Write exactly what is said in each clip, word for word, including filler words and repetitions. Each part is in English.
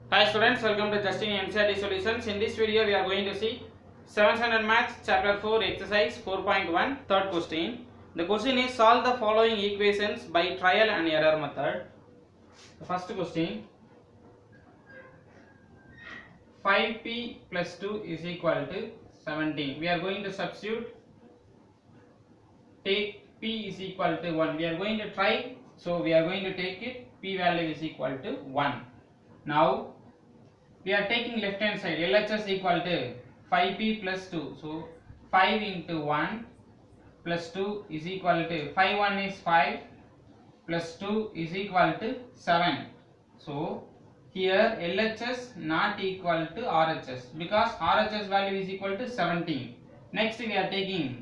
Hi students, welcome to Justin N C E R T Solutions. In this video, we are going to see seventh Standard Maths Chapter four Exercise four point one third question. The question is solve the following equations by trial and error method. The first question, five p plus two is equal to seventeen. We are going to substitute, take p is equal to one. We are going to try, so we are going to take it, p value is equal to one. Now we are taking left hand side, L H S equal to five p plus two. So five into one plus two is equal to five, one is five plus two is equal to seven. So here L H S not equal to R H S because R H S value is equal to seventeen. Next we are taking,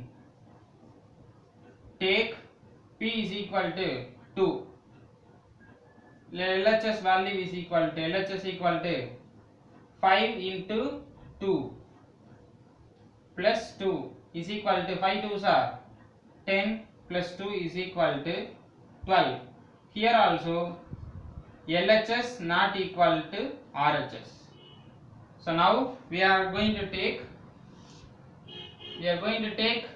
take p is equal to two. L H S value is equal to, L H S equal to five into two plus two is equal to five twos are ten plus two is equal to twelve. Here also L H S not equal to R H S. So now we are going to take, we are going to take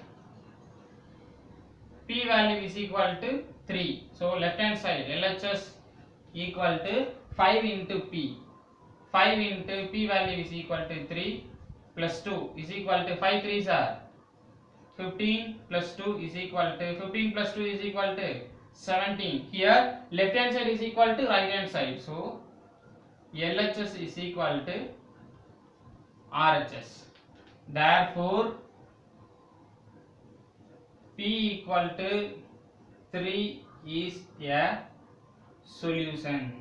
p value is equal to three. So left hand side L H S equal to five into p. five into p value is equal to three plus two is equal to five threes are fifteen plus two is equal to fifteen plus two is equal to seventeen. Here left hand side is equal to right hand side. So L H S is equal to R H S. Therefore p equal to three is a solution.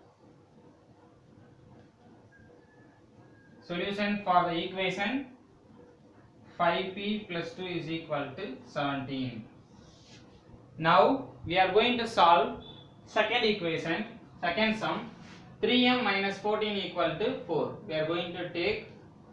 Solution for the equation five p plus two is equal to seventeen. Now we are going to solve second equation, second sum, three m minus fourteen equal to four. We are going to take,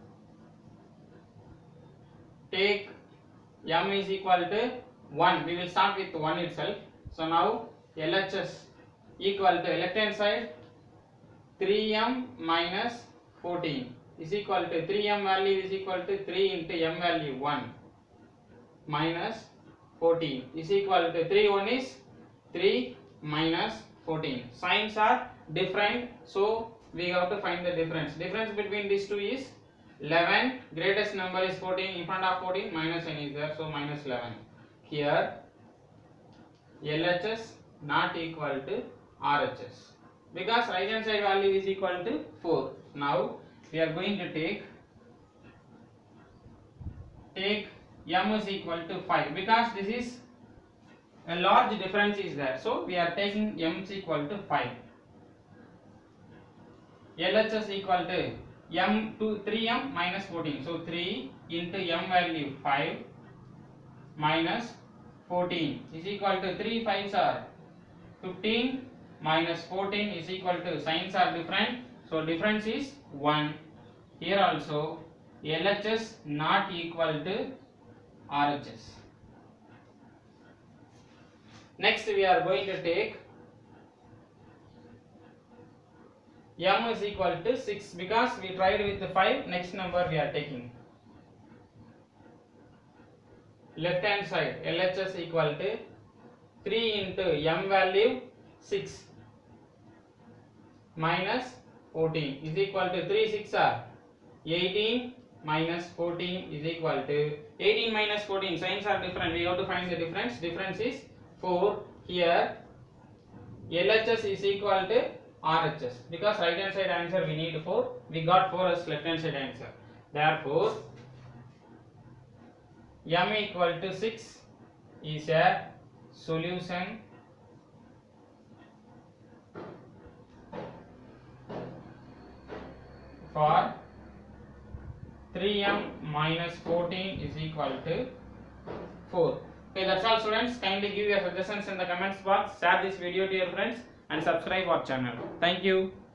take m is equal to one. We will start with one itself. So now L H S equal to left hand side three m minus fourteen is equal to three m value is equal to three into m value one minus fourteen is equal to three, one is three minus fourteen. Signs are different, so we have to find the difference. Difference between these two is eleven, greatest number is fourteen, in front of fourteen minus n is there, so minus eleven. Here L H S not equal to R H S because right hand side value is equal to four. Now we are going to take, take m is equal to five because this is a large difference is there, so we are taking m is equal to five. L H S equal to m to three m minus fourteen, so three into m value five minus fourteen is equal to three fives are fifteen minus fourteen is equal to, signs are different, so difference is one. Here also L H S not equal to R H S. Next we are going to take m is equal to six because we tried with the five, next number we are taking. Left hand side L H S equal to three into m value six minus fourteen is equal to three six are eighteen minus fourteen is equal to eighteen minus fourteen, signs are different, we have to find the difference. Difference is four. Here L H S is equal to R H S because right hand side answer we need four, we got four as left hand side answer. Therefore m equal to six is a solution for three m minus fourteen is equal to four. Okay, that's all students. Kindly give your suggestions in the comments box, share this video to your friends and subscribe our channel. Thank you.